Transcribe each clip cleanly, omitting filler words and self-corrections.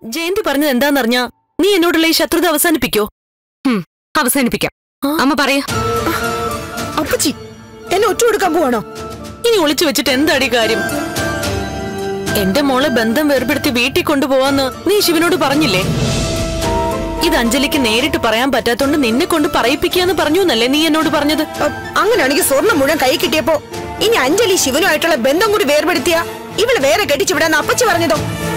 ജയന്തി പറഞ്ഞത് എന്താന്നറിഞ്ഞാ നീ എന്നോടുള്ള ഈ ശത്രുത അവസാനിപ്പിക്കോ? അവസാനിപ്പിക്കാം. അമ്മ പറയാ. അപ്പച്ചി എന്നെ ഒറ്റ കൊടുക്കാൻ പോവാണോ? ഇനി ഒളിച്ചു വെച്ചിട്ട് എന്താടി കാര്യം? എന്റെ മോളെ ബന്ധം വേർപെടുത്തി വീട്ടിൽ കൊണ്ടുപോവാന്ന് നീ ശിവനോട് പറഞ്ഞില്ലേ? ഇത് അഞ്ജലിക്ക് നേരിട്ട് പറയാൻ പറ്റാത്തോണ്ട് നിന്നെ കൊണ്ട് പറയിപ്പിക്കാന്ന് പറഞ്ഞു എന്നല്ലേ നീ എന്നോട് പറഞ്ഞത്? അങ്ങനെയാണെങ്കിൽ സ്വർണ്ണം മുഴുവൻ കൈ കിട്ടിയപ്പോ ഇനി അഞ്ജലി ശിവനുമായിട്ടുള്ള ബന്ധം കൂടി വേർപെടുത്തിയ ഇവള് വേറെ കെട്ടിച്ചുവിടാന്ന് അപ്പച്ചി പറഞ്ഞതോ?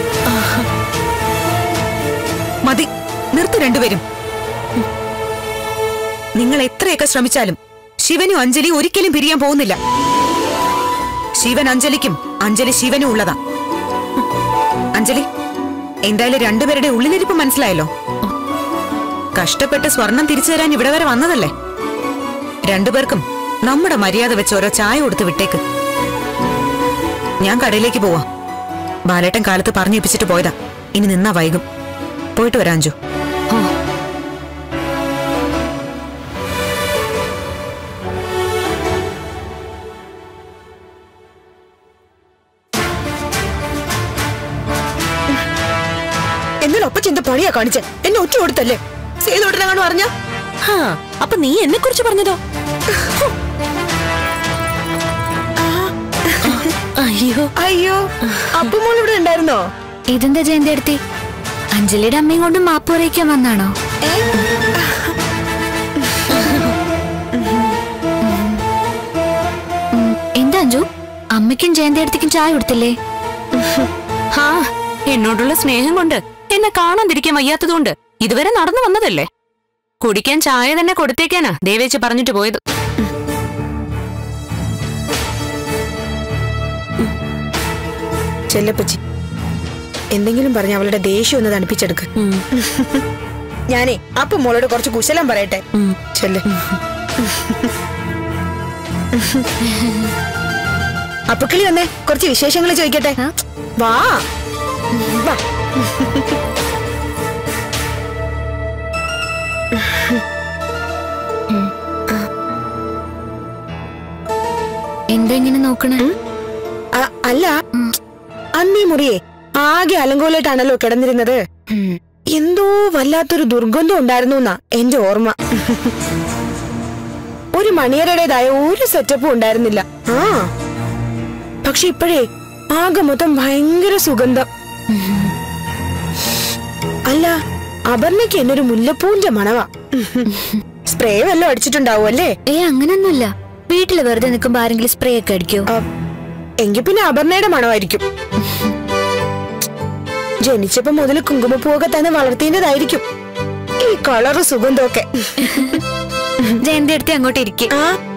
മതി, നിർത്തി രണ്ടുപേരും. നിങ്ങൾ എത്രയൊക്കെ ശ്രമിച്ചാലും ശിവനും അഞ്ജലി ഒരിക്കലും പിരിയാൻ പോകുന്നില്ല. ശിവൻ അഞ്ജലിക്കും അഞ്ജലി ശിവനും ഉള്ളതാ. അഞ്ജലി, എന്തായാലും രണ്ടുപേരുടെ ഉള്ളിലിരിപ്പ് മനസ്സിലായല്ലോ. കഷ്ടപ്പെട്ട് സ്വർണം തിരിച്ചു തരാൻ ഇവിടെ വരെ വന്നതല്ലേ. രണ്ടുപേർക്കും നമ്മുടെ മര്യാദ വെച്ച് ഓരോ ചായ കൊടുത്ത് വിട്ടേക്ക്. ഞാൻ കടയിലേക്ക് പോവാ. ബാലേട്ടൻ കാലത്ത് പറഞ്ഞേപ്പിച്ചിട്ട് പോയതാ. ഇനി നിന്നാ വൈകും. പോയിട്ട് വരാം അഞ്ജു. എന്നാലും അപ്പച്ചി എന്താ പണിയാ കാണിച്ചേ? എന്നെ ഒറ്റ കൊടുത്തല്ലേ സേതുടനാണ് പറഞ്ഞ. അപ്പൊ നീ എന്നെ കുറിച്ച് പറഞ്ഞതോ? അയ്യോ അയ്യോ, അപ്പുമോൾ ഇവിടെ ഉണ്ടായിരുന്നോ? ഇതെന്താ ജയന്തി എടുത്തി? അഞ്ജലിയുടെ അമ്മയും കൊണ്ട് മാപ്പ് പറയിക്കാൻ വന്നാണോ? എന്താ അഞ്ജു, അമ്മയ്ക്കും ജയന്തി അടുത്തേക്കും ചായ കൊടുത്തില്ലേ? എന്നോടുള്ള സ്നേഹം കൊണ്ട്, എന്നെ കാണാതിരിക്കാൻ വയ്യാത്തതുകൊണ്ട് ഇതുവരെ നടന്നു വന്നതല്ലേ. കുടിക്കാൻ ചായ തന്നെ കൊടുത്തേക്കാനാ ദേവേച്ച് പറഞ്ഞിട്ട് പോയത്. ചെല്ലപ്പച്ചി, എന്തെങ്കിലും പറഞ്ഞ അവളുടെ ദേഷ്യം ഒന്ന് തണുപ്പിച്ചെടുക്ക്. ഞാനേ അപ്പൊ മോളോട് കുറച്ച് കുശലം പറയട്ടെ. ചെല്ല്. അപ്പക്കിളി വന്നേ, കുറച്ച് വിശേഷങ്ങൾ ചോദിക്കട്ടെ. വാ വാ. എന്താ ഇങ്ങനെ നോക്കണേ? അല്ല, അന്നീ മുറിയെ ആകെ അലങ്കോലായിട്ടാണല്ലോ കിടന്നിരുന്നത്. എന്തോ വല്ലാത്തൊരു ദുർഗന്ധം ഉണ്ടായിരുന്നു എന്നാ എന്റെ ഓർമ്മ. ഒരു മണിയറയുടേതായ ഒരു സെറ്റപ്പും ഉണ്ടായിരുന്നില്ല. പക്ഷെ ഇപ്പോഴേ ആകെ മൊത്തം ഭയങ്കര സുഗന്ധം. അല്ല, അപർണയ്ക്ക് എന്നൊരു മുല്ലപ്പൂന്റെ മണവാ. സ്പ്രേ വല്ലതും അടിച്ചിട്ടുണ്ടാവും അല്ലേ? അങ്ങനൊന്നുമില്ല. വീട്ടില് വെറുതെ നിൽക്കുമ്പോ ആരെങ്കിലും സ്പ്രേ ഒക്കെ അടിക്കോ? എങ്കിൽ പിന്നെ അപർണയുടെ മണമായിരിക്കും. ജനിച്ചപ്പോ മുതൽ കുങ്കുമപ്പൂവൊക്കെ തന്നെ വളർത്തിയതായിരിക്കും ഈ കളറ് സുഗന്ധമൊക്കെ. ജയന്തി അടുത്ത് അങ്ങോട്ട് ഇരിക്കും.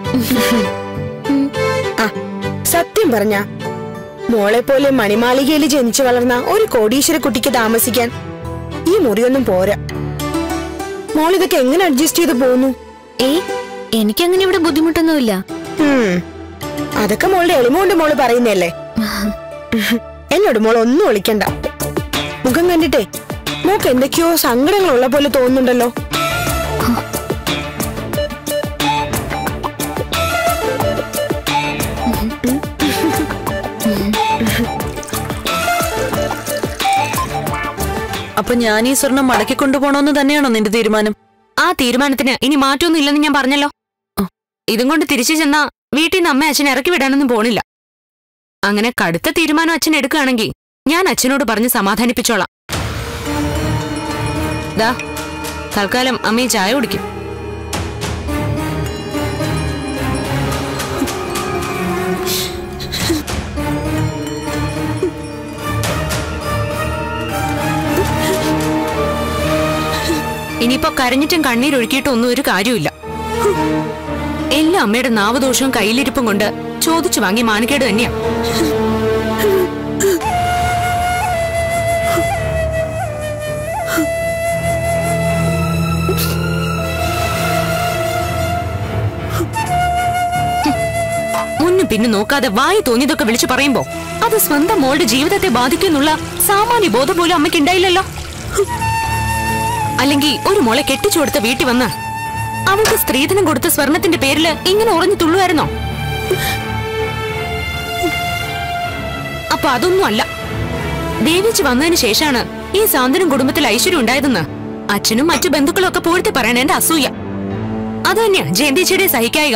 സത്യം പറഞ്ഞ മോളെ പോലെ മണിമാളികയിൽ ജനിച്ചു വളർന്ന ഒരു കോടീശ്വര കുട്ടിക്ക് താമസിക്കാൻ ഈ മുറിയൊന്നും പോരാ. മോളിതൊക്കെ എങ്ങനെ അഡ്ജസ്റ്റ് ചെയ്ത് പോകുന്നു? എനിക്കങ്ങനെ ഇവിടെ ബുദ്ധിമുട്ടൊന്നുമില്ല. അതൊക്കെ മോളുടെ എളിമ കൊണ്ട് മോള് പറയുന്നല്ലേ. എന്നോട് മോൾ ഒന്നും വിളിക്കണ്ട. മുഖം കണ്ടിട്ടേ മോക്ക് എന്തൊക്കെയോ സങ്കടങ്ങളുള്ള പോലെ തോന്നുന്നുണ്ടല്ലോ. അപ്പൊ ഞാൻ ഈ സ്വർണം മടക്കി കൊണ്ടുപോകണമെന്ന് തന്നെയാണോ നിന്റെ തീരുമാനം? ആ തീരുമാനത്തിന് ഇനി മാറ്റമൊന്നും ഇല്ലെന്ന് ഞാൻ പറഞ്ഞല്ലോ. ഇതും കൊണ്ട് തിരിച്ചു ചെന്നാ വീട്ടിൽ നിന്ന് അമ്മ അച്ഛനെ ഇറക്കി വിടാനൊന്നും പോണില്ല. അങ്ങനെ കടുത്ത തീരുമാനം അച്ഛൻ എടുക്കുകയാണെങ്കിൽ ഞാൻ അച്ഛനോട് പറഞ്ഞ് സമാധാനിപ്പിച്ചോളാം. ദാ തൽക്കാലം അമ്മയെ ചായ കുടിക്കും. ഇനിയിപ്പോ കരഞ്ഞിട്ടും കണ്ണീരൊഴുക്കിയിട്ടും ഒന്നും ഒരു കാര്യമില്ല. എല്ലാം അമ്മയുടെ നാവദോഷവും കയ്യിലിരിപ്പും കൊണ്ട് ചോദിച്ചു വാങ്ങി മാനക്കേട് തന്നെയാ. മുന്നും പിന്നെ നോക്കാതെ വായി തോന്നിയതൊക്കെ വിളിച്ചു പറയുമ്പോ അത് സ്വന്തം മോളുടെ ജീവിതത്തെ ബാധിക്കുന്നുള്ള സാമാന്യ ബോധം പോലും അമ്മയ്ക്ക് ഉണ്ടായില്ലല്ലോ. അല്ലെങ്കിൽ ഒരു മോളെ കെട്ടിച്ചു കൊടുത്ത വീട്ടിൽ വന്ന് അവൾക്ക് സ്ത്രീധനം കൊടുത്ത സ്വർണത്തിന്റെ പേരില് ഇങ്ങനെ ഉറഞ്ഞു തുള്ളുവായിരുന്നോ? അപ്പൊ അതൊന്നും അല്ല. ദേവിച്ച് വന്നതിന് ശേഷമാണ് ഈ സാന്ത്വനം കുടുംബത്തിൽ ഐശ്വര്യം ഉണ്ടായതെന്ന് അച്ഛനും മറ്റു ബന്ധുക്കളും ഒക്കെ പൂഴ്ത്തി പറയണ എന്റെ അസൂയ. അത് തന്നെയാ ജയന്തിച്ചയുടെ സഹിക്കായിക.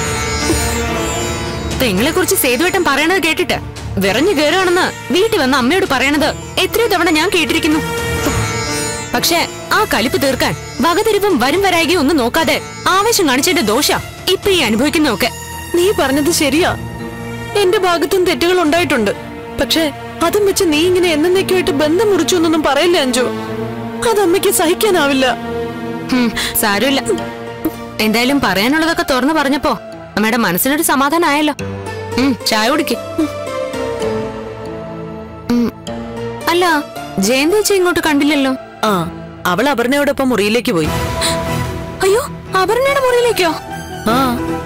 തെങ്ങളെ കുറിച്ച് സേതുവേട്ടൻ പറയണത് കേട്ടിട്ട് വിറഞ്ഞു കയറുകയാണെന്ന് വീട്ടിൽ വന്ന അമ്മയോട് പറയണത് എത്രയോ തവണ ഞാൻ കേട്ടിരിക്കുന്നു. പക്ഷെ ആ കലിപ്പ് തീർക്കാൻ വകതിരിവും വരും വരായികയും ഒന്നും നോക്കാതെ ആവേശം കാണിച്ചതിന്റെ ദോഷ ഇപ്പൊ ഈ അനുഭവിക്കുന്നൊക്കെ. നീ പറഞ്ഞത് ശരിയാ, എന്റെ ഭാഗത്തും തെറ്റുകൾ ഉണ്ടായിട്ടുണ്ട്. പക്ഷെ അതും വെച്ച് നീ ഇങ്ങനെ എന്നേക്കുമായിട്ട് ബന്ധം മുറിച്ചു എന്നൊന്നും പറയില്ല അഞ്ജു. അതമ്മയ്ക്ക് സഹിക്കാനാവില്ല. സാരമില്ല, എന്തായാലും പറയാനുള്ളതൊക്കെ തുറന്നു പറഞ്ഞപ്പോ അമ്മയുടെ മനസ്സിനൊരു സമാധാനം ആയല്ലോ. ചായ കുടിക്ക്. അല്ല, ജയന്തിച്ച ഇങ്ങോട്ട് കണ്ടില്ലല്ലോ. ആ, അവൾ അപർണയോടൊപ്പം മുറിയിലേക്ക് പോയി. അയ്യോ, അപർണയുടെ മുറിയിലേക്കോ? ആ,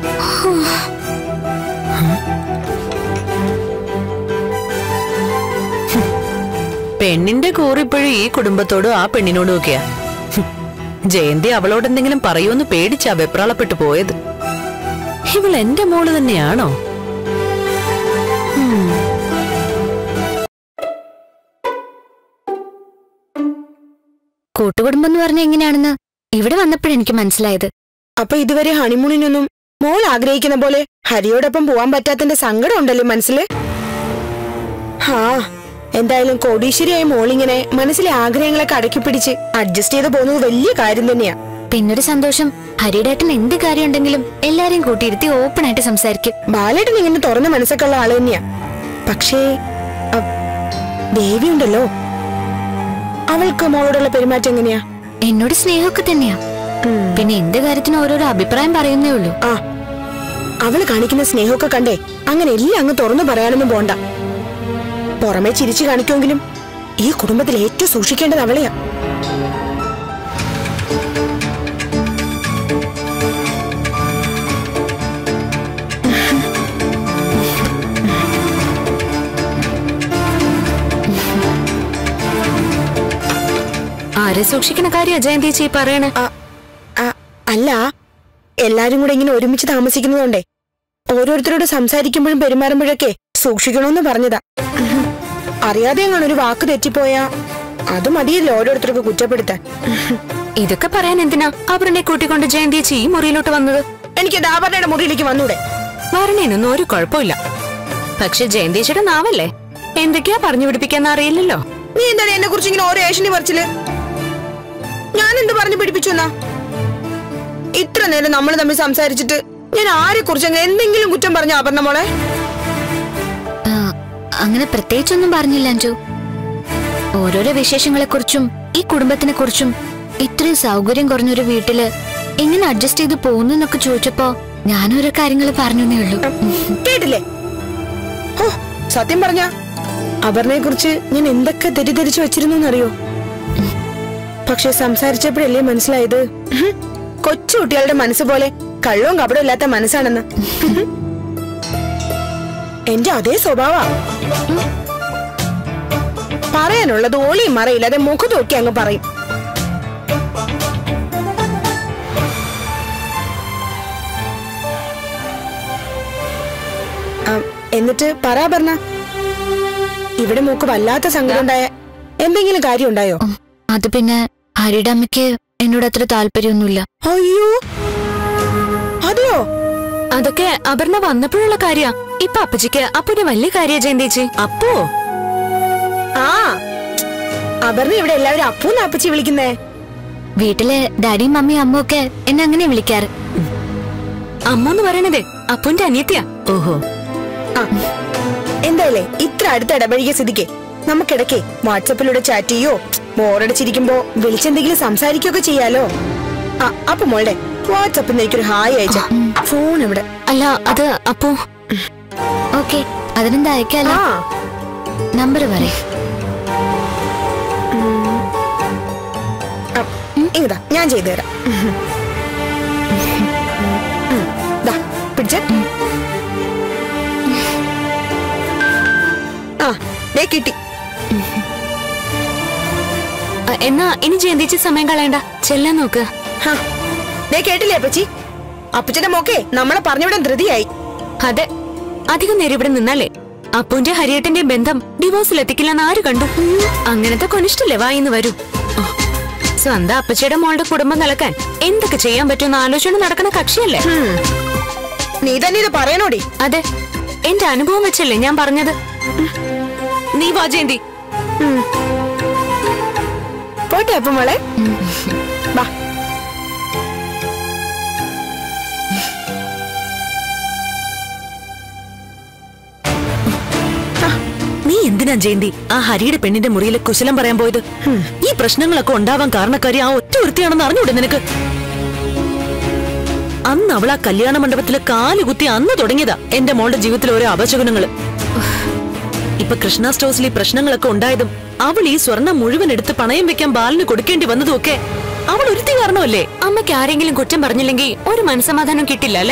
പെണ്ണിന്റെ കൂറിപ്പോഴും ഈ കുടുംബത്തോടും ആ പെണ്ണിനോടും ഒക്കെയാ. ജയന്തി അവളോട് എന്തെങ്കിലും പറയൂന്ന് പേടിച്ചാ വെപ്രാളപ്പെട്ടു പോയത്. ഇവൾ എന്റെ മോള് തന്നെയാണോ? കൂട്ടുകുടുംബം എന്ന് പറഞ്ഞ എങ്ങനെയാണെന്ന് ഇവിടെ വന്നപ്പോഴെനിക്ക് മനസ്സിലായത്. അപ്പൊ ഇതുവരെ ഹണിമൂണിനൊന്നും മോൾ ആഗ്രഹിക്കുന്ന പോലെ ഹരിയോടൊപ്പം പോവാൻ പറ്റാത്തതിന്റെ സങ്കടം ഉണ്ടല്ലോ മനസ്സില്. ഹാ, എന്തായാലും കോടീശ്വരിയായ മോളിങ്ങനെ മനസ്സിലെ ആഗ്രഹങ്ങളൊക്കെ അടക്കി പിടിച്ച് അഡ്ജസ്റ്റ് ചെയ്ത് പോകുന്നത് വലിയ കാര്യം തന്നെയാ. പിന്നൊരു സന്തോഷം, ഹരിയുടേട്ടൻ എന്ത് കാര്യം ഉണ്ടെങ്കിലും എല്ലാരെയും കൂട്ടിയിരുത്തി ഓപ്പൺ ആയിട്ട് സംസാരിക്കും. ബാലേട്ടൻ ഇങ്ങനെ തുറന്ന മനസ്സൊക്കെ ഉള്ള ആള് തന്നെയാ. പക്ഷേ ദേവി ഉണ്ടല്ലോ, അവൾക്ക് മോളോടുള്ള പെരുമാറ്റം എങ്ങനെയാ? എന്നോട് സ്നേഹമൊക്കെ തന്നെയാ. പിന്നെ എന്ത് കാര്യത്തിനും ഓരോരോ അഭിപ്രായം പറയുന്നേ ഉള്ളൂ. ആ, അവള് കാണിക്കുന്ന സ്നേഹമൊക്കെ കണ്ടേ അങ്ങനെ എല്ലാം അങ്ങ് തുറന്നു പറയാനൊന്നും പോണ്ട. പുറമെ ചിരിച്ചു കാണിക്കുമെങ്കിലും ഈ കുടുംബത്തിൽ ഏറ്റവും സൂക്ഷിക്കേണ്ടത് അവളെയാ. ആരെ സൂക്ഷിക്കണ കാര്യ ജയന്തിച്ചി പറയണേ? അല്ല, എല്ലാരും കൂടെ ഇങ്ങനെ ഒരുമിച്ച് താമസിക്കുന്നതുകൊണ്ടേ ഓരോരുത്തരോട് സംസാരിക്കുമ്പോഴും പെരുമാറുമ്പോഴൊക്കെ സൂക്ഷിക്കണമെന്ന് പറഞ്ഞതാ. അറിയാതെ അങ്ങനെ ഒരു വാക്ക് തെറ്റിപ്പോയാ അത് മതിയല്ലോ ഓരോരുത്തർക്ക് കുറ്റപ്പെടുത്താൻ. ഇതൊക്കെ പറയാൻ എന്തിനാ അപർണയെ കൂട്ടിക്കൊണ്ട് ജയന്തിച്ചി ഈ മുറിയിലോട്ട് വന്നത്? എനിക്ക് ആഭരണയുടെ മുറിയിലേക്ക് വന്നൂടെ? വരണേനൊന്നും ഒരു കുഴപ്പമില്ല. പക്ഷെ ജയന്തിച്ചിയുടെ നാവല്ലേ, എന്തൊക്കെയാ പറഞ്ഞു പിടിപ്പിക്കാന്ന് അറിയില്ലല്ലോ. നീ എന്താണ് എന്നെ കുറിച്ച് ഇങ്ങനെ ഓരോ ഏഷണി പറിച്ചില്? ഞാൻ എന്ത് പറഞ്ഞു പിടിപ്പിച്ചു എന്നാ? ഇത്ര നേരം നമ്മൾ തമ്മിൽ സംസാരിച്ചിട്ട് ഞാൻ ആരെ കുറിച്ച് എന്തെങ്കിലും കുറ്റം പറഞ്ഞ അപർണ മോളെ? അങ്ങനെ പ്രത്യേകിച്ചൊന്നും പറഞ്ഞില്ല അഞ്ജു. ഓരോരോ വിശേഷങ്ങളെ കുറിച്ചും ഈ കുടുംബത്തിനെ കുറിച്ചും ഇത്രയും സൗകര്യം കുറഞ്ഞൊരു വീട്ടില് എങ്ങനെ അഡ്ജസ്റ്റ് ചെയ്ത് പോകുന്നു എന്നൊക്കെ ചോദിച്ചപ്പോ ഞാനോരോ കാര്യങ്ങൾ പറഞ്ഞേ ഉള്ളൂ. കേട്ടില്ലേ? ഓ, സത്യം പറഞ്ഞ അപർണയെ കുറിച്ച് ഞാൻ എന്തൊക്കെ തെറ്റിദ്ധരിച്ചു വെച്ചിരുന്നറിയോ? പക്ഷെ സംസാരിച്ചപ്പോഴല്ലേ മനസ്സിലായത് കൊച്ചു കുട്ടികളുടെ മനസ്സ് പോലെ കള്ളവും കപടവും ഇല്ലാത്ത മനസ്സാണെന്ന്. എന്റെ അതേ സ്വഭാവ. പറയാനുള്ളത് ഓളിയും മറയില്ലാതെ മുഖം നോക്കി അങ്ങ് പറയും. എന്നിട്ട് പറാപർണ, ഇവിടെ മൂക്ക് വല്ലാത്ത സങ്കടം ഉണ്ടായ എന്തെങ്കിലും കാര്യം ഉണ്ടായോ? അത് പിന്നെ ഹരിയുടെ അമ്മയ്ക്ക് എന്നോട് അത്ര താല്പര്യമൊന്നുമില്ല. അയ്യോ, അതെയോ? അതൊക്കെ അപർണ വന്നപ്പോഴുള്ള കാര്യ. ഇപ്പൊ അപ്പച്ചിക്ക് അപ്പുന്റെ വലിയ കാര്യ ജയന്തിച്ചി. അപ്പോ ആ, അപർണ ഇവിടെ എല്ലാവരും അപ്പൂന്ന് അപ്പച്ചി വിളിക്കുന്നേ. വീട്ടിലെ ഡാഡിയും മമ്മിയും അമ്മയും ഒക്കെ എന്നെ അങ്ങനെ വിളിക്കാറ്. അമ്മന്ന് പറയണതേ അപ്പുന്റെ അനിയത്തിയാ. ഓഹോ. ആ, എന്തായാലേ ഇത്ര അടുത്ത് ഇടപഴകിയ സ്ഥിതിക്ക് നമുക്കിടയ്ക്ക് വാട്സപ്പിലൂടെ ചാറ്റ് ചെയ്യോ ബോറടിച്ചിരിക്കുമ്പോ വിളിച്ചെന്തെങ്കിലും സംസാരിക്കുകയൊക്കെ ചെയ്യാലോ. ആ, അപ്പൊ മോളുടെ വാട്സപ്പിൽ നിന്ന് എനിക്കൊരു ഹായ് അയച്ച. ഫോൺ ഇവിടെ. അല്ല, അത് അപ്പോ ഓക്കെ, അതിനെന്താ അയക്കാലോ. നമ്പർ പറയേ. ഇങ്ങതാ, ഞാൻ ചെയ്തു തരാം. പിടിച്ച. ആ, ദേ കിട്ടി. എന്നാ ഇനി ജയന്തിച്ചി സമയം കളയണ്ട, ചെല്ലാൻ നോക്ക്. ദേ കേട്ടില്ലേ അപ്പച്ചി? അപ്പച്ചന്റെ മോക്കെ നമ്മളെ പറഞ്ഞുവിടാൻ ധൃതിയായി. അതെ, അധികം നേരം ഇവിടെ നിന്നാലേ അപ്പുന്റെ ഹരിയേട്ടന്റെ ബന്ധം ഡിവോഴ്സിൽ എത്തിക്കില്ലെന്ന് ആര് കണ്ടു? അങ്ങനത്തെ കൊനിഷ്ടല്ലേ വായിന്ന് വരൂ. സ്വന്തം അപ്പച്ചയുടെ മോളുടെ കുടുംബം നിലക്കാൻ എന്തൊക്കെ ചെയ്യാൻ പറ്റുമെന്ന് ആലോചന നടക്കുന്ന കക്ഷിയല്ലേ? നീ തന്നെ ഇത് പറയണോടി? അതെ, എന്റെ അനുഭവം വെച്ചല്ലേ ഞാൻ പറഞ്ഞത്. നീ വാ ജയന്തി. പോട്ടെ അപ്പൊ മോളെ. വാ. നീ എന്തിനാ ജയന്തി ആ ഹരിയുടെ പെണ്ണിന്റെ മുറിയിലെ കുശലം പറയാൻ പോയത്? ഈ പ്രശ്നങ്ങളൊക്കെ ഉണ്ടാവാൻ കാരണക്കാരി ആ ഒറ്റ ഒരുത്തിയാണെന്ന് അറിഞ്ഞൂടെ നിനക്ക്? അന്ന് അവൾ ആ കല്യാണ മണ്ഡപത്തില് കാലുകുത്തി അന്ന് തുടങ്ങിയതാ എന്റെ മോളുടെ ജീവിതത്തിൽ ഓരോ അപശകുനങ്ങള്. ഇപ്പൊ കൃഷ്ണ സ്റ്റോഴ്സിൽ ഈ പ്രശ്നങ്ങളൊക്കെ ഉണ്ടായതും അവൾ ഈ സ്വർണം മുഴുവൻ എടുത്ത് പണയം വെക്കാൻ ബാലിന് കൊടുക്കേണ്ടി വന്നതും ഒക്കെ അവൾ ഒരുത്തി കാരണമല്ലേ? അമ്മയ്ക്ക് ആരെങ്കിലും കുറ്റം പറഞ്ഞില്ലെങ്കിൽ ഒരു മനസ്സമാധാനം കിട്ടില്ല അല്ലേ?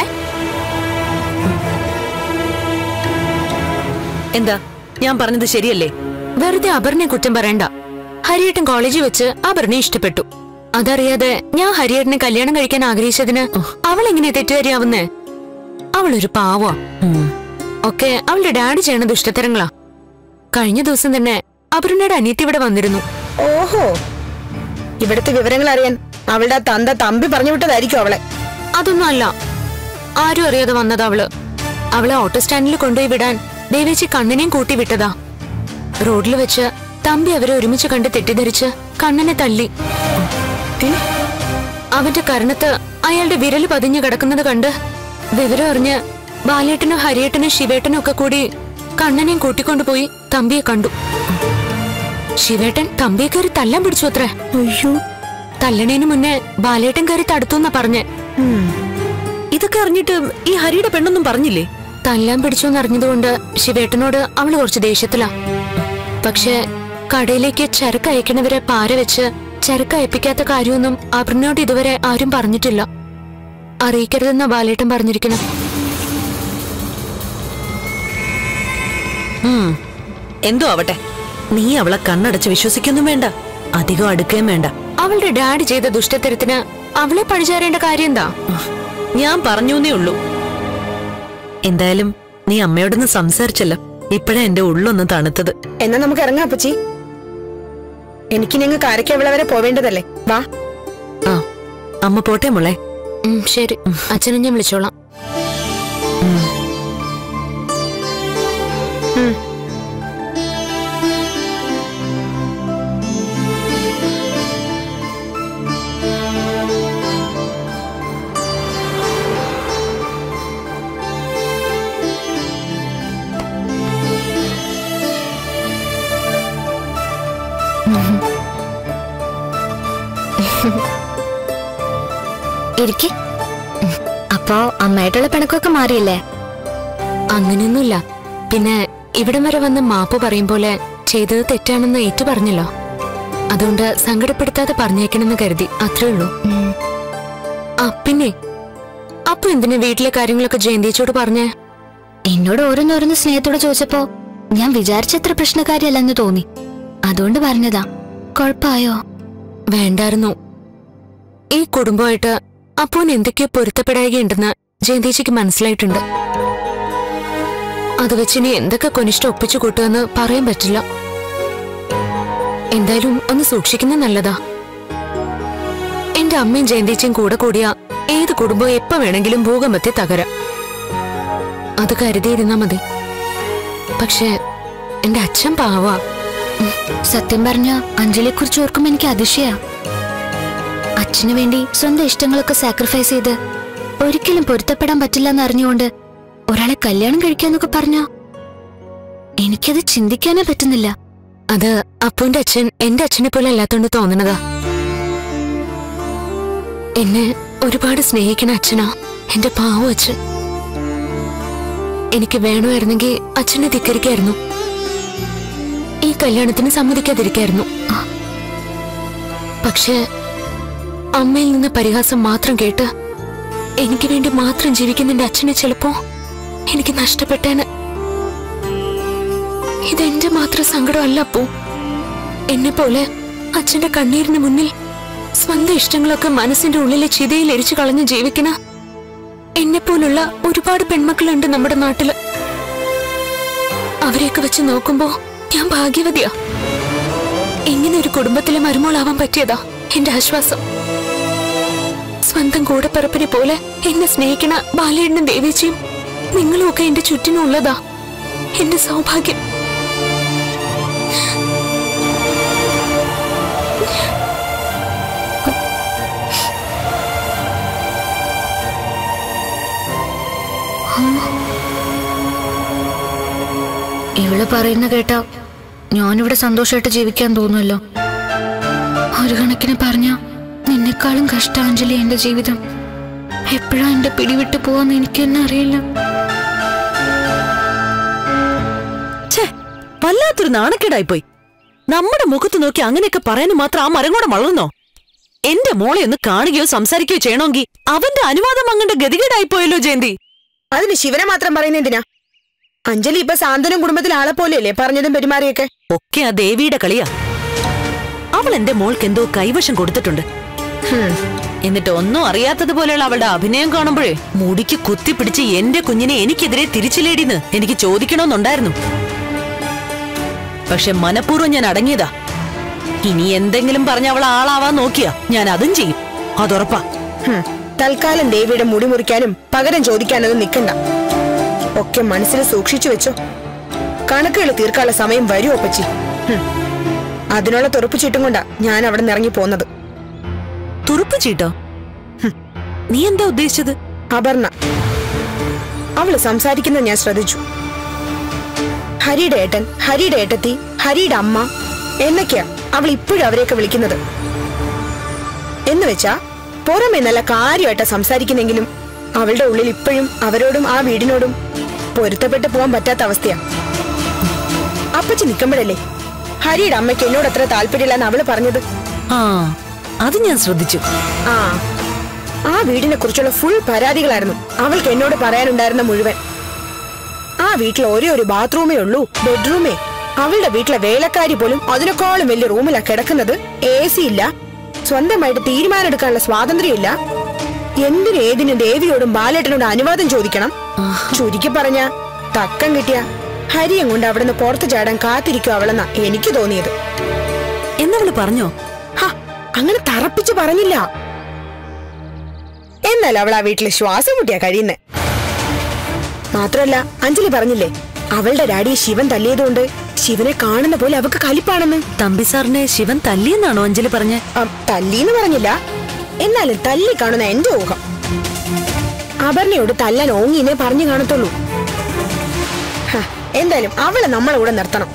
എന്താ ഞാൻ പറഞ്ഞത് ശരിയല്ലേ? വെറുതെ അപർണയെ കുറ്റം പറയണ്ട. ഹരിയേട്ടൻ കോളേജിൽ വെച്ച് അപർണയെ ഇഷ്ടപ്പെട്ടു. അതറിയാതെ ഞാൻ ഹരിയേട്ടനെ കല്യാണം കഴിക്കാൻ ആഗ്രഹിച്ചതിന് അവൾ എങ്ങനെ തെറ്റുകാരിയാവുന്നേ? അവളൊരു പാവാ. ഒക്കെ അവളുടെ ഡാഡി ചെയ്യണ ദുഷ്ടത്തരങ്ങളാ. കഴിഞ്ഞ ദിവസം തന്നെ അപർണയുടെ അനിയത്തി ഇവിടെ വന്നിരുന്നു. ഓഹോ, ഇവിടുത്തെ വിവരങ്ങൾ അറിയാൻ അവളുടെ തന്ത തമ്പി പറഞ്ഞു വിട്ടതായിരിക്കും അവളെ. അതൊന്നും അല്ല, ആരും അറിയാതെ വന്നതാ അവള്. അവളെ ഓട്ടോ സ്റ്റാൻഡിൽ കൊണ്ടുപോയി വിടാൻ ദേവേച്ചി കണ്ണനെയും കൂട്ടി വിട്ടതാ. റോഡിൽ വെച്ച് തമ്പി അവരെ ഒരുമിച്ച് കണ്ട് തെറ്റിദ്ധരിച്ച് കണ്ണനെ തല്ലി. അവന്റെ കരണത്ത് അയാളുടെ വിരല് പതിഞ്ഞു കിടക്കുന്നത് കണ്ട് വിവരം അറിഞ്ഞ് ബാലേട്ടനും ഹരിയേട്ടനും ശിവേട്ടനും ഒക്കെ കൂടി കണ്ണനെയും കൂട്ടിക്കൊണ്ടുപോയി തമ്പിയെ കണ്ടു. ശിവേട്ടൻ തമ്പിയെ കയറി തല്ലാൻ പിടിച്ചു അത്രേ. അയ്യോ, തല്ലണേന് മുന്നേ ബാലേട്ടൻ കയറി തടുത്തുന്നാ പറഞ്ഞേ. ഇതൊക്കെ അറിഞ്ഞിട്ട് ഈ ഹരിയുടെ പെണ്ണൊന്നും പറഞ്ഞില്ലേ? തല്ലാൻ പിടിച്ചോന്നറിഞ്ഞതുകൊണ്ട് ശിവേട്ടനോട് അവള് കുറച്ച് ദേഷ്യത്തിലാ. പക്ഷെ കടയിലേക്ക് ചരക്ക് അയക്കണവരെ പാര വെച്ച് ചരക്ക് അയപ്പിക്കാത്ത കാര്യമൊന്നും അപർണയോട് ഇതുവരെ ആരും പറഞ്ഞിട്ടില്ല. അറിയിക്കരുതെന്ന ബാലേട്ടൻ പറഞ്ഞിരിക്കണം. എന്തോ ആവട്ടെ, നീ അവളെ കണ്ണടച്ച് വിശ്വസിക്കൊന്നും വേണ്ട, അധികം അടുക്കുകയും വേണ്ട. അവളുടെ ഡാഡി ചെയ്ത ദുഷ്ടത്തരത്തിന് അവളെ പഴിചാരേണ്ട കാര്യം എന്താ? ഞാൻ പറഞ്ഞേ ഉള്ളൂ. എന്തായാലും നീ അമ്മയോടൊന്ന് സംസാരിച്ചല്ലോ, ഇപ്പഴാ എന്റെ ഉള്ളൊന്ന് തണുത്തത്. എന്നാ നമുക്ക് ഇറങ്ങാം അപ്പച്ചി. എനിക്ക് ഞങ്ങൾ കാരക്കവിള വരെ പോവേണ്ടതല്ലേ. വാ. ആ, അമ്മ പോട്ടെ മോളെ. ശരി, അച്ഛനെ ഞാൻ വിളിച്ചോളാം. ഇരിക്കെ. അപ്പോ അമ്മയായിട്ടുള്ള പിണക്കൊക്കെ മാറിയില്ലേ? അങ്ങനെയൊന്നുമില്ല. പിന്നെ ഇവിടം വരെ വന്ന് മാപ്പ് പറയും പോലെ ചെയ്തത് തെറ്റാണെന്ന് ഏറ്റു പറഞ്ഞല്ലോ. അതുകൊണ്ട് സങ്കടപ്പെടുത്താതെ പറഞ്ഞേക്കണമെന്ന് കരുതി, അത്രേ ഉള്ളൂ. പിന്നെ അപ്പൊ എന്തിനാ വീട്ടിലെ കാര്യങ്ങളൊക്കെ ജയന്തിച്ചോട് പറഞ്ഞേ? എന്നോട് ഓരോന്നോരോന്ന് സ്നേഹത്തോടെ ചോദിച്ചപ്പോ ഞാൻ വിചാരിച്ചത്ര പ്രശ്നക്കാരിയല്ലെന്ന് തോന്നി, അതുകൊണ്ട് പറഞ്ഞതാ. കൊഴപ്പായോ? വേണ്ടായിരുന്നു. ഈ കുടുംബമായിട്ട് അപ്പോന് എന്തൊക്കെയോ പൊരുത്തപ്പെടായികയുണ്ടെന്ന് ജയന്തേച്ചിക്ക് മനസ്സിലായിട്ടുണ്ട്. അത് വെച്ചിനി എന്തൊക്കെ കൊനിഷ്ടം ഒപ്പിച്ചു കൂട്ടുമെന്ന് പറയാൻ പറ്റില്ല. എന്തായാലും ഒന്ന് സൂക്ഷിക്കുന്നത് നല്ലതാ. എന്റെ അമ്മയും ജയന്തേച്ചിയും കൂടെ കൂടിയ ഏത് കുടുംബം എപ്പോ വേണമെങ്കിലും ഭൂകമ്പത്തെ തകരാം. അത് കരുതിയിരുന്നാ മതി. പക്ഷെ എന്റെ അച്ഛൻ പാവാ. സത്യം പറഞ്ഞ അഞ്ജലിയെ കുറിച്ച് ഓർക്കുമ്പോ എനിക്ക് അതിശയാ. അച്ഛനു വേണ്ടി സ്വന്തം ഇഷ്ടങ്ങളൊക്കെ സാക്രിഫൈസ് ചെയ്ത് ഒരിക്കലും പൊരുത്തപ്പെടാൻ പറ്റില്ല എന്ന് അറിഞ്ഞുകൊണ്ട് ഒരാളെ കല്യാണം കഴിക്കാന്നൊക്കെ പറഞ്ഞ എനിക്കത് ചിന്തിക്കാനേ പറ്റുന്നില്ല. അത് അപ്പുവിന്റെ അച്ഛൻ എന്റെ അച്ഛനെ പോലെ അല്ലാത്തോണ്ട് തോന്നണതാ. എന്നെ ഒരുപാട് സ്നേഹിക്കണ അച്ഛനാ എന്റെ പാവം അച്ഛൻ. എനിക്ക് വേണമായിരുന്നെങ്കിൽ അച്ഛനെ ധിക്കരിക്കായിരുന്നു, ഈ കല്യാണത്തിന് സമ്മതിക്കാതിരിക്കായിരുന്നു. പക്ഷേ അമ്മയിൽ നിന്ന് പരിഹാസം മാത്രം കേട്ട് എനിക്ക് വേണ്ടി മാത്രം ജീവിക്കുന്ന എന്റെ അച്ഛനെ ചിലപ്പോ എനിക്ക് നഷ്ടപ്പെട്ടേന്. ഇതെന്റെ മാത്രം സങ്കടമല്ല അപ്പോ. എന്നെ പോലെ അച്ഛന്റെ കണ്ണീരിന് മുന്നിൽ സ്വന്തം ഇഷ്ടങ്ങളൊക്കെ മനസ്സിന്റെ ഉള്ളിലെ ചിതയിൽ എരിച്ചു കളഞ്ഞ് ജീവിക്കണ എന്നെ പോലുള്ള ഒരുപാട് പെൺമക്കളുണ്ട് നമ്മുടെ നാട്ടില്. അവരെയൊക്കെ വെച്ച് നോക്കുമ്പോ ഞാൻ ഭാഗ്യവതിയാ. എങ്ങനെ ഒരു കുടുംബത്തിലെ മരുമോളാവാൻ പറ്റിയതാ എന്റെ ആശ്വാസം. സ്വന്തം കൂടപ്പിറപ്പിനെ പോലെ എന്നെ സ്നേഹിക്കണ ബാലേട്ടനും ദേവേച്ചിയും നിങ്ങളും ഒക്കെ എന്റെ ചുറ്റിനുള്ളതാ എന്റെ സൗഭാഗ്യം. ഇവള് പറയുന്ന കേട്ടാ ഞാനിവിടെ സന്തോഷമായിട്ട് ജീവിക്കാൻ തോന്നുമല്ലോ. ഒരു കണക്കിന് പറഞ്ഞ നിന്നെക്കാളും കഷ്ടാഞ്ജലി എന്റെ ജീവിതം. എപ്പോഴാ എന്റെ പിടിവിട്ട് പോവാന്ന് എനിക്ക് തന്നെ അറിയില്ല. വല്ലാത്തൊരു നാണക്കേടായിപ്പോയി. നമ്മുടെ മുഖത്ത് നോക്കി അങ്ങനെയൊക്കെ പറയാനും മാത്രം ആ മരം കൂടെ വളർന്നോ? എന്റെ മോളെ ഒന്ന് കാണുകയോ സംസാരിക്കുകയോ ചെയ്യണമെങ്കിൽ അവന്റെ അനുവാദം അങ്ങന്റെ ഗതികേടായിപ്പോയല്ലോ ജയന്തി. അതിന് ശിവനെ മാത്രം പറയുന്ന എന്തിനാ? അഞ്ജലി ഇപ്പൊ സാന്ത്വനം കുടുംബത്തിലെ ആളെ പോലെയല്ലേ പറഞ്ഞതും പെരുമാറിയൊക്കെ? ഒക്കെ ആ ദേവിയുടെ കളിയാ. അവൾ എന്റെ മോൾക്ക് എന്തോ കൈവശം കൊടുത്തിട്ടുണ്ട്. എന്നിട്ട് ഒന്നും അറിയാത്തതുപോലെയുള്ള അവളുടെ അഭിനയം കാണുമ്പോഴേ മുടിക്ക് കുത്തിപ്പിടിച്ച് എന്റെ കുഞ്ഞിനെ എനിക്കെതിരെ തിരിച്ചില്ലേടിന്ന് എനിക്ക് ചോദിക്കണമെന്നുണ്ടായിരുന്നു. പക്ഷെ മനഃപൂർവ്വം ഞാൻ അടങ്ങിയതാ. ഇനി എന്തെങ്കിലും പറഞ്ഞ അവൾ ആളാവാൻ നോക്കിയാ ഞാൻ അതും ചെയ്യും, അതുറപ്പാ. തൽക്കാലം ദേവിയുടെ മുടി മുറിക്കാനും പകരം ചോദിക്കാനൊന്നും നിൽക്കണ്ട. ഒക്കെ മനസ്സിൽ സൂക്ഷിച്ചു വെച്ചോ. കണക്കുകൾ തീർക്കാനുള്ള സമയം വരും ഒപ്പച്ചി. അതിനുള്ള തുറപ്പ് ചീട്ടും കൊണ്ടാ ഞാൻ അവിടെ നിന്ന് ഇറങ്ങി പോന്നത്. തുറപ്പ് ചീട്ടോ? നീ എന്താ ഉദ്ദേശിച്ചത്? അപർണ അവള് സംസാരിക്കുന്നത് ഞാൻ ശ്രദ്ധിച്ചു. ഹരിയുടെ ഏട്ടൻ, ഹരിയുടെ ഏട്ടത്തി, ഹരിയുടെ അമ്മ എന്നൊക്കെയാ അവൾ ഇപ്പോഴും അവരെയൊക്കെ വിളിക്കുന്നത്. എന്ന് വെച്ചാ പുറമെ നല്ല കാര്യമായിട്ടാ സംസാരിക്കുന്നെങ്കിലും അവളുടെ ഉള്ളിൽ ഇപ്പോഴും അവരോടും ആ വീടിനോടും പൊരുത്തപ്പെട്ട് പോവാൻ പറ്റാത്ത അവസ്ഥയാ. അപ്പച്ചി നിൽക്കുമ്പോഴല്ലേ ഹരിയുടെ അമ്മയ്ക്ക് എന്നോട് അത്ര താല്പര്യമില്ലെന്ന് അവള് പറഞ്ഞത്. ആ, അത് ഞാൻ ശ്രദ്ധിച്ചു. ആ വീടിനെ കുറിച്ചുള്ള ഫുൾ പരാതികളായിരുന്നു അവൾക്ക് എന്നോട് പറയാനുണ്ടായിരുന്ന മുഴുവൻ. ആ വീട്ടിൽ ഒരേ ഒരു ബാത്റൂമേ ഉള്ളൂ, ബെഡ്റൂമേ. അവളുടെ വീട്ടിലെ വേലക്കാരി പോലും അതിനേക്കാളും വലിയ റൂമിലാ കിടക്കുന്നത്. AC ഇല്ല, സ്വന്തമായിട്ട് തീരുമാനം എടുക്കാനുള്ള സ്വാതന്ത്ര്യം ഇല്ല. എന്തിനും ഏതിനും ദേവിയോടും ബാലേട്ടനോടും അനുവാദം ചോദിക്കണം. ചുരുക്കി പറഞ്ഞ തക്കം കിട്ടിയ ഹരിയും കൊണ്ട് അവിടുന്ന് പുറത്തു ചാടാൻ കാത്തിരിക്കും അവളെന്നാ എനിക്ക് തോന്നിയത്. എന്നവള് പറഞ്ഞോ? അങ്ങനെ തറപ്പിച്ച് പറഞ്ഞില്ല. എന്നാൽ അവൾ ആ വീട്ടില് ശ്വാസം മുട്ടിയാ കഴിയുന്നേ. മാത്രല്ല അഞ്ജലി പറഞ്ഞില്ലേ അവളുടെ ഡാഡിയെ ശിവൻ തല്ലിയതുകൊണ്ട് ശിവനെ കാണുന്ന പോലെ അവക്ക് കലിപ്പാണെന്ന്. തമ്പി സാറിനെ ശിവൻ തല്ലിയെന്നാണോ അഞ്ജലി പറഞ്ഞേ? തല്ലിന്ന് പറഞ്ഞില്ല, എന്നാലും തല്ലി കാണുന്ന എന്റെ ഊഹം. അപർണയോട് തല്ലാൻ ഓങ്ങിനെ പറഞ്ഞു കാണത്തുള്ളൂ. എന്തായാലും അവളെ നമ്മളെ കൂടെ നിർത്തണം.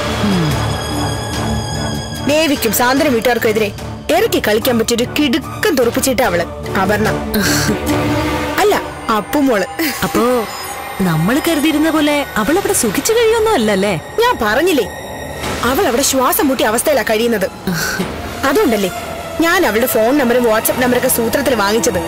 ദേവിക്കും സാന്ത്വന വീട്ടുകാർക്കും എതിരെ ഇറക്കി കളിക്കാൻ പറ്റിയൊരു കിടുക്കം തുറപ്പിച്ചിട്ട് അവള് അപർണ അല്ല അപ്പുമോള്. അപ്പോ നമ്മള് കരുതിയിരുന്ന പോലെ അവൾ അവിടെ സുഖിച്ചു കഴിയൊന്നും അല്ലല്ലേ? ഞാൻ പറഞ്ഞില്ലേ അവൾ അവിടെ ശ്വാസം മുട്ടിയ അവസ്ഥയിലാ കഴിയുന്നത്. അതുകൊണ്ടല്ലേ ഞാൻ അവളുടെ ഫോൺ നമ്പറും വാട്സ്ആപ്പ് നമ്പറൊക്കെ സൂത്രത്തിൽ വാങ്ങിച്ചത്.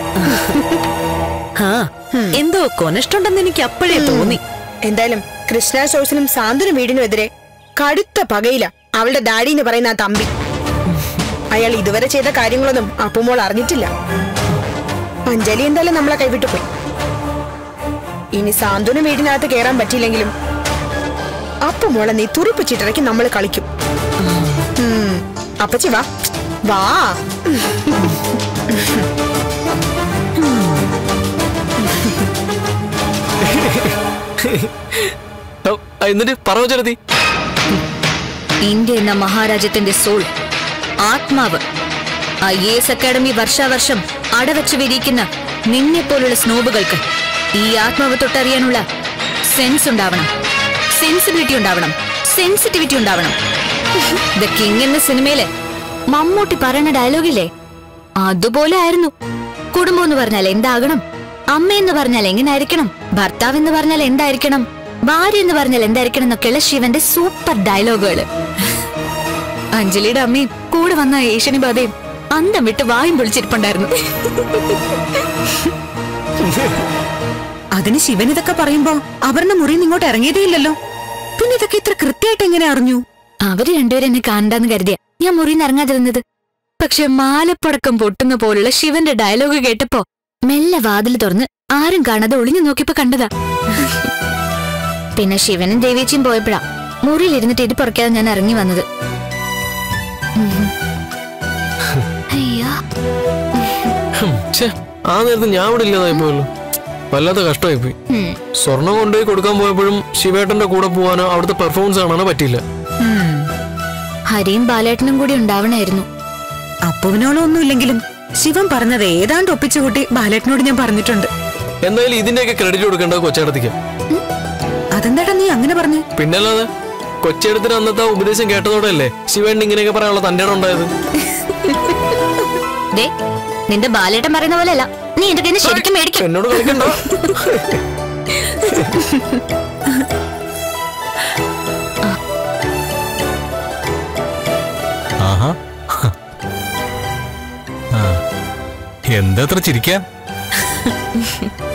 എന്തോ കൊനഷ്ടമുണ്ടെന്ന് എനിക്ക് അപ്പോഴേ തോന്നി. എന്തായാലും കൃഷ്ണ സ്റ്റോഴ്സിനും സാന്ത്വന വീടിനും എതിരെ കടുത്ത പകയില അവളുടെ ഡാഡി എന്ന് പറയുന്ന ആ തമ്പി. അയാൾ ഇതുവരെ ചെയ്ത കാര്യങ്ങളൊന്നും അപ്പുമോൾ അറിഞ്ഞിട്ടില്ല. അഞ്ജലി എന്തായാലും നമ്മളെ കൈവിട്ടു പോയി. ഇനി സാന്ത്വന വീടിനകത്ത് കേറാൻ പറ്റിയില്ലെങ്കിലും അപ്പുമോളെ നീ തുറിപ്പിച്ചിട്ടിറക്കി നമ്മൾ കളിക്കും. അപ്പച്ചി വാ വാ. എന്നിട്ട് പറഞ്ഞു ഇന്ത്യ എന്ന മഹാരാജ്യത്തിന്റെ സോൾ, ആത്മാവ്, IAS അക്കാഡമി വർഷാവർഷം അടവച്ചു വിരിയിക്കുന്ന നിന്നെപ്പോലുള്ള സ്നോബുകൾക്ക് ഈ ആത്മാവ് തൊട്ടറിയാനുള്ള സെൻസ് ഉണ്ടാവണം, സെൻസിബിലിറ്റി ഉണ്ടാവണം, സെൻസിറ്റിവിറ്റി ഉണ്ടാവണം. ദ കിങ് എന്ന സിനിമയില് മമ്മൂട്ടി പറയുന്ന ഡയലോഗില്ലേ, അതുപോലെ ആയിരുന്നു. കുടുംബം എന്ന് പറഞ്ഞാൽ എന്താകണം, അമ്മ എന്ന് പറഞ്ഞാൽ എങ്ങനായിരിക്കണം, ഭർത്താവ് എന്ന് പറഞ്ഞാൽ എന്തായിരിക്കണം, ഭാര്യ എന്ന് പറഞ്ഞാൽ എന്തായിരിക്കണം എന്നൊക്കെയുള്ള ശിവന്റെ സൂപ്പർ ഡയലോഗുകള്. അഞ്ജലിയുടെ അമ്മയും കൂടെ വന്ന ഏഷ്യനി ബാധയും അന്തം വിട്ട് വായും പൊളിച്ചിരിപ്പുണ്ടായിരുന്നു. അതിന് ശിവൻ ഇതൊക്കെ പറയുമ്പോ അപർണ മുറിയിൽ ഇങ്ങോട്ട് ഇറങ്ങിയതേ ഇല്ലല്ലോ. പിന്നെ ഇതൊക്കെ ഇത്ര കൃത്യമായിട്ട് എങ്ങനെ അറിഞ്ഞു? അവര് രണ്ടുപേരും എന്നെ കാണണ്ടെന്ന് കരുതിയ ഞാൻ മുറിയിൽ ഇറങ്ങാതിരുന്നത്. പക്ഷെ മാലപ്പടക്കം പൊട്ടുന്ന പോലുള്ള ശിവന്റെ ഡയലോഗ് കേട്ടപ്പോ മെല്ലെ വാതിൽ തുറന്ന് ആരും കാണാതെ ഒളിഞ്ഞു നോക്കിയപ്പോ കണ്ടതാ. പിന്നെ ശിവനും ദേവേച്ചിയും പോയപ്പോഴാ മുറിയിലിരുന്നിട്ട് ഇത് പുറക്കാതെ ഞാൻ ഇറങ്ങി വന്നത്. അയ്യോ, ആ നേരത്ത് ഞാൻ ഇവിടെ ഇല്ലാതായി പോയല്ലോ. വല്ലാത്ത കഷ്ടമായി പോയി. സ്വർണം കൊണ്ടുപോയി കൊടുക്കാൻ പോയപ്പോഴും ശിവേട്ടന്റെ കൂടെ പോവാനോ അവിടുത്തെ പെർഫോമൻസ് കാണാനോ പറ്റിയില്ല. ഹരിയും ബാലേട്ടനും കൂടി ഉണ്ടാവണായിരുന്നു. അപ്പുവിനോളം ഒന്നുമില്ലെങ്കിലും ശിവൻ പറഞ്ഞത് ഏതാണ്ട് ഒപ്പിച്ചുകൂട്ടി ബാലേട്ടനോട് ഞാൻ പറഞ്ഞിട്ടുണ്ട്. എന്തായാലും ഇതിന്റെയൊക്കെ ക്രെഡിറ്റ് കൊടുക്കേണ്ടത് കൊച്ചേടത്തിക്ക്. അതെന്താടാ നീ അങ്ങനെ പറഞ്ഞു? പിന്നല്ലാതെ കൊച്ചേടത്തിന് അന്നത്തെ ഉപദേശം കേട്ടതോടെയല്ലേ ശിവേട്ടൻ ഇങ്ങനെയൊക്കെ പറയാനുള്ള തന്റെ ഇടം ഉണ്ടായത്. നിന്റെ ബാലേട്ടൻ പറയുന്ന പോലെയല്ല, നീ എന്റെ കയ്യിൽ ശരിക്കും മേടിക്കും. എന്നോട് കളിക്കണ്ട. എന്താ ചിരിക്കാൻ?